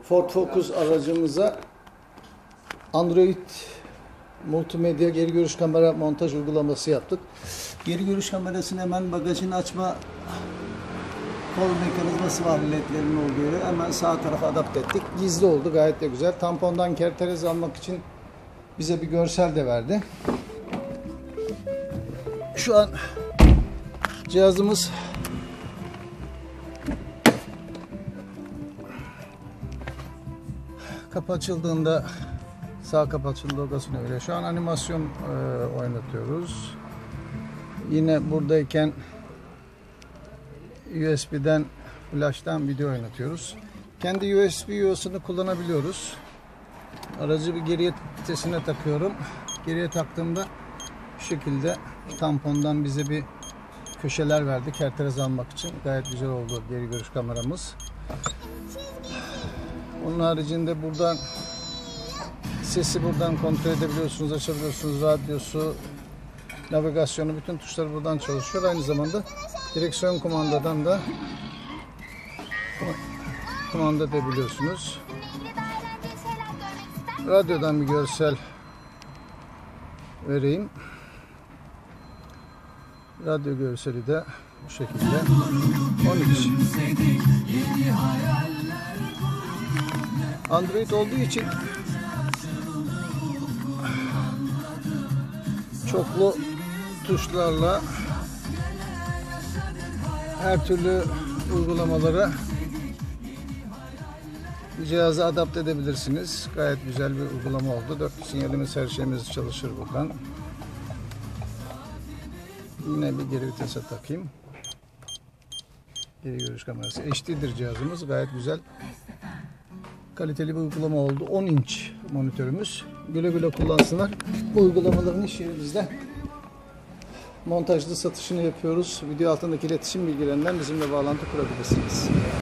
Ford Focus aracımıza Android multimedya geri görüş kamera montaj uygulaması yaptık. Geri görüş kamerasını hemen bagajını açma kol mekanizması var, ledlerin olduğu yere. Hemen sağ tarafa adapte ettik. Gizli oldu, gayet de güzel. Tampondan kerteriz almak için bize bir görsel de verdi. Şu an cihazımız kapı açıldığında sağ kapı açıldığında logasını veriyor. Şu an animasyon oynatıyoruz. Yine buradayken USB'den, flash'tan video oynatıyoruz. Kendi USB yuvasını kullanabiliyoruz. Aracı bir geriye vitesine takıyorum. Geriye taktığımda şu şekilde tampondan bize bir köşeler verdi kerteriz almak için. Gayet güzel oldu geri görüş kameramız. Onun haricinde buradan sesi buradan kontrol edebiliyorsunuz, açabiliyorsunuz. Radyosu, navigasyonu, bütün tuşlar buradan çalışıyor. Aynı zamanda direksiyon kumandadan da kumanda edebiliyorsunuz. Radyodan bir görsel vereyim. Radyo görseli de bu şekilde. 13. Android olduğu için çoklu tuşlarla her türlü uygulamalara cihaza adapte edebilirsiniz. Gayet güzel bir uygulama oldu. 4 sinyalimiz, her şeyimiz çalışır buradan. Yine bir geri vitese takayım. Geri görüş kamerası. HD'dir cihazımız. Gayet güzel. Kaliteli bir uygulama oldu. 10 inç monitörümüz. Güle güle kullansınlar. Bu uygulamaların iş yerimizde montajlı satışını yapıyoruz. Video altındaki iletişim bilgilerinden bizimle bağlantı kurabilirsiniz.